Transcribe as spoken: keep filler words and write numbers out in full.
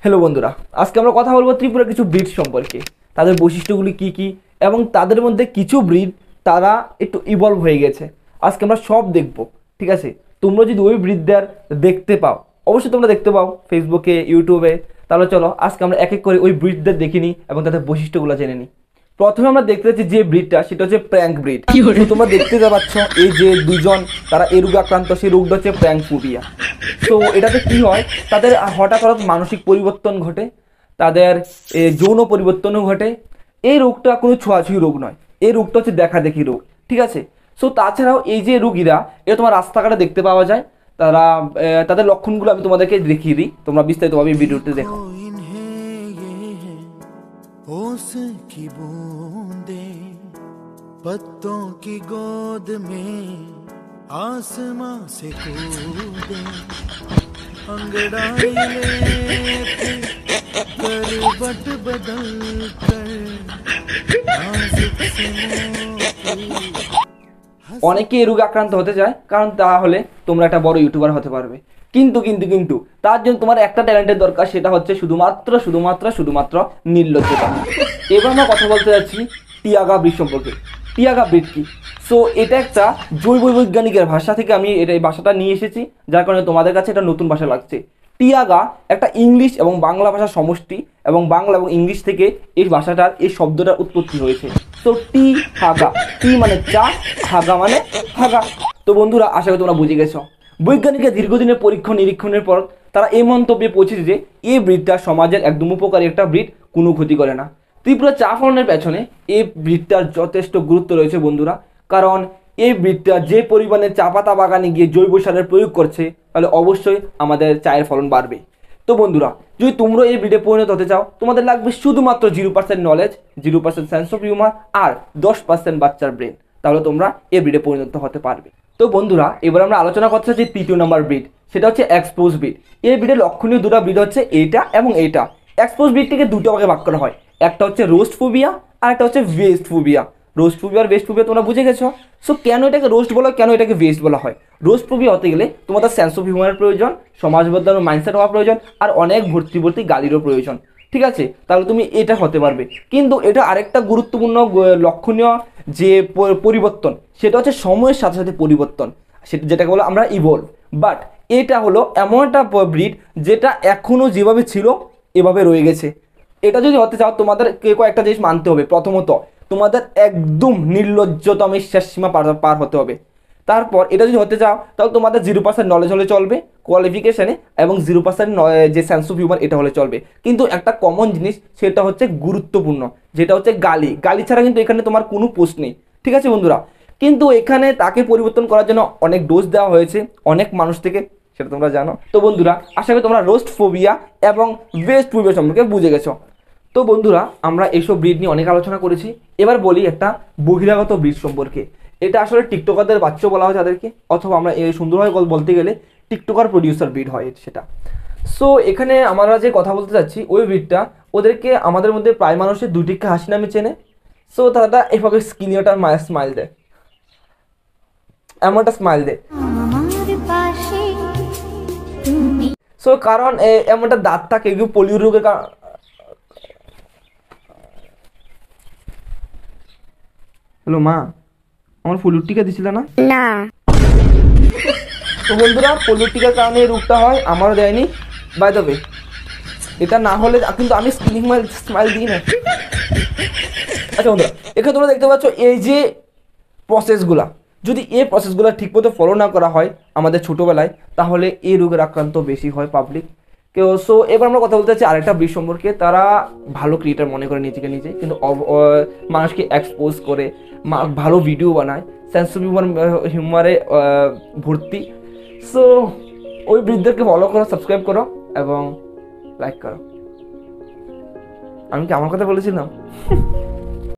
Hello বন্ধুরা, আজকে আমরা কথা বলবো ত্রিপুরা কিছু ব্রিড সম্পর্কে, তাদের বৈশিষ্ট্যগুলি কি কি এবং তাদের মধ্যে কিছু ব্রিড তারা একটু ইভলভ হয়ে গেছে। আজকে আমরা সব দেখব, ঠিক আছে? তোমরা যদি ওই ব্রিডদের দেখতে পাও, অবশ্যই তোমরা দেখতে পাও ফেসবুকে, ইউটিউবে, তাহলে চলো আজকে আমরা এক এক করে ওই ব্রিডদের দেখে নিই এবং তাদের বৈশিষ্ট্যগুলো জেনে নিই। প্রথমে আমরা দেখতে পাচ্ছি যে ব্রিডটা, সেটা হচ্ছে প্র্যাঙ্ক ব্রিড। তোমরা দেখতে পাচ্ছ এই যে দুজন তারা এই রোগে আক্রান্ত, সেই রোগটা হচ্ছে প্র্যাঙ্ক ফোবিয়া। তো এটাতে কি হয়, তাদের হঠাৎ হঠাৎ মানসিক পরিবর্তন ঘটে, তাদের যৌন পরিবর্তনও ঘটে। এই রোগটা কোনো ছোঁয়াছুঁয়ি রোগ নয়, এই রোগটা হচ্ছে দেখা দেখি রোগ, ঠিক আছে? সো তাছাড়াও এই যে রোগীরা, এটা তোমার রাস্তাঘাটে দেখতে পাওয়া যায়। তারা তাদের লক্ষণগুলো আমি তোমাদেরকে দেখিয়ে দিই, তোমরা বিস্তারিতভাবে ভিডিওতে দেখো। की बूंदे पत्तों की गोद में आसमां से कूदे अंगड़ाई लेके करवट बदल कर नाजुक से অনেকে এই রোগে আক্রান্ত হতে চায়, কারণ তাহলে তোমরা একটা বড় ইউটিউবার হতে পারবে। কিন্তু কিন্তু কিন্তু তার জন্য তোমার একটা ট্যালেন্টের দরকার, সেটা হচ্ছে শুধুমাত্র শুধুমাত্র শুধুমাত্র নির্লজ্জতা। এবার আমরা কথা বলতে যাচ্ছি টিয়াগা ব্রিড সম্পর্কে। টিয়াগা ব্রিড কি? সো এটা একটা জৈব বৈজ্ঞানিকের ভাষা থেকে আমি এটা এই ভাষাটা নিয়ে এসেছি, যার কারণে তোমাদের কাছে এটা নতুন ভাষা লাগছে। টিয়াগা একটা ইংলিশ এবং বাংলা ভাষার সমষ্টি, এবং বাংলা এবং ইংলিশ থেকে এই ভাষাটার এই শব্দটার উৎপত্তি হয়েছে। তো টি হাগা, টি মানে চা, হাগা মানে হাগা। তো বন্ধুরা, আশা করি তোমরা বুঝে গেছো। বৈজ্ঞানিকের দীর্ঘদিনের পরীক্ষা নিরীক্ষণের পর তারা এই মন্তব্যে পৌঁছেছে যে এই ব্রিডটা সমাজের একদম উপকারী একটা ব্রিড, কোনো ক্ষতি করে না। ত্রিপুরা চা ফলনের পেছনে এই ব্রিডটার যথেষ্ট গুরুত্ব রয়েছে বন্ধুরা, কারণ এই ব্রিডটা যে পরিমাণে চা পাতা বাগানে গিয়ে জৈব সারের প্রয়োগ করছে, তাহলে অবশ্যই আমাদের চায়ের ফলন বাড়বে। তো বন্ধুরা, যদি তোমরা এই ব্রিডে পরিণত হতে চাও, তোমাদের লাগবে শুধুমাত্র zero percent knowledge, zero percent sense of humour আর দশ পার্সেন্ট বাচ্চার ব্রেন, তাহলে তোমরা এই ব্রিডে পরিণত হতে পারবে। তো বন্ধুরা, এবার আমরা আলোচনা করতে চাচ্ছি তৃতীয় নম্বর ব্রিড, সেটা হচ্ছে এক্সপোজ ব্রিড। এই ব্রিডের লক্ষণীয় দুটো ব্রিড হচ্ছে এইটা এবং এইটা। এক্সপোজ ব্রিডটিকে দুটো ভাগে ভাগ করা হয়, একটা হচ্ছে রোস্ট ফোবিয়া আর একটা হচ্ছে ভেস্ট ফোবিয়া। রোস্ট ফোবিয়া আর ভেস্ট ফোবিয়া তোমরা বুঝে গেছো। সো কেন এটাকে রোস্ট বলা, কেন এটাকে ভেস্ট বলা হয়? রোস্ট ফোবিয়া হতে গেলে তোমাদের সেন্স অফ হিউমারের প্রয়োজন, সমাজ বদলানোর মাইন্ডসেট হওয়া প্রয়োজন, আর অনেক ভর্তি ভর্তি গালিরও প্রয়োজন, ঠিক আছে? তাহলে তুমি এটা হতে পারবে। কিন্তু এটা আরেকটা গুরুত্বপূর্ণ লক্ষণীয় যে পরিবর্তন, সেটা হচ্ছে সময়ের সাথে সাথে পরিবর্তন, সেটা যেটাকে বলো আমরা ইভলভ। বাট এটা হলো এমন একটা ব্রিড যেটা এখনও যেভাবে ছিল এভাবে রয়ে গেছে। এটা যদি হতে চাও, তোমাদের কয়েকটা জিনিস মানতে হবে। প্রথমত, তোমাদের একদম নির্লজ্জতমের শেষ সীমা পার পার হতে হবে। তারপর এটা যদি হতে চাও, তাহলে তোমাদের জিরো পার্সেন্ট নলেজ হলে চলবে কোয়ালিফিকেশানে, এবং জিরো পার্সেন্ট যে সেন্স অফ হিউমার এটা হলে চলবে। কিন্তু একটা কমন জিনিস, সেটা হচ্ছে গুরুত্বপূর্ণ, যেটা হচ্ছে গালি। গালি ছাড়া কিন্তু এখানে তোমার কোনো পোস্ট নেই, ঠিক আছে বন্ধুরা? কিন্তু এখানে তাকে পরিবর্তন করার জন্য অনেক ডোজ দেওয়া হয়েছে অনেক মানুষ থেকে, সেটা তোমরা জানো। তো বন্ধুরা, আশা করি তোমরা রোস্ট ফোবিয়া এবং ভেস্ট ফোবিয়া সম্পর্কে বুঝে গেছো। তো বন্ধুরা, আমরা এইসব ব্রিড নিয়ে অনেক আলোচনা করেছি। এবার বলি একটা বহিরাগত ব্রিড সম্পর্কে। এটা আসলে টিকটকারদের বাচ্চা বলা হয় তাদেরকে, অথবা আমরা এই সুন্দরভাবে বলতে গেলে টিকটকার প্রডিউসার ব্রিড হয় সেটা। সো এখানে আমরা যে কথা বলতে চাচ্ছি, ওই ব্রিডটা ওদেরকে আমাদের মধ্যে প্রায় মানুষের দুটিকে হাসি নামে চেনে। সো তারা এভাবে স্কিনিওটা স্মাইল দেয়, এমনটা স্মাইল দেয়। সো কারণ এমনটা দাঁত থাকে, এগুলো পোলিও রোগের কারণ। হ্যালো মা, আমার পোলিওর টিকা দিছিল না? না। তো বন্ধুরা, পোলিওর টিকার কারণে এই রোগটা হয়, আমারও দেয়নি বাই দ্য ওয়ে। এটা না হলে কিন্তু আমি স্কিনিং স্মাইল দিই না। আচ্ছা বন্ধুরা, এখানে তোমরা দেখতে পাচ্ছ এই যে প্রসেসগুলা, যদি এই প্রসেসগুলো ঠিকমতো ফলো না করা হয় আমাদের ছোটোবেলায়, তাহলে এই রোগের আক্রান্ত বেশি হয় পাবলিক কেউ। সো এবার আমরা কথা বলতে চাচ্ছি আরেকটা ব্রিড সম্পর্কে। তারা ভালো ক্রিয়েটার মনে করে নিজেকে নিজে, কিন্তু মানুষকে এক্সপোজ করে ভালো ভিডিও বানায়, সেন্স অফ হিউমার হিউমারে ভর্তি। সো ওই ব্রিডদেরকে ফলো করো, সাবস্ক্রাইব করো এবং লাইক করো। আমি কি আমার কথা বলেছিলাম?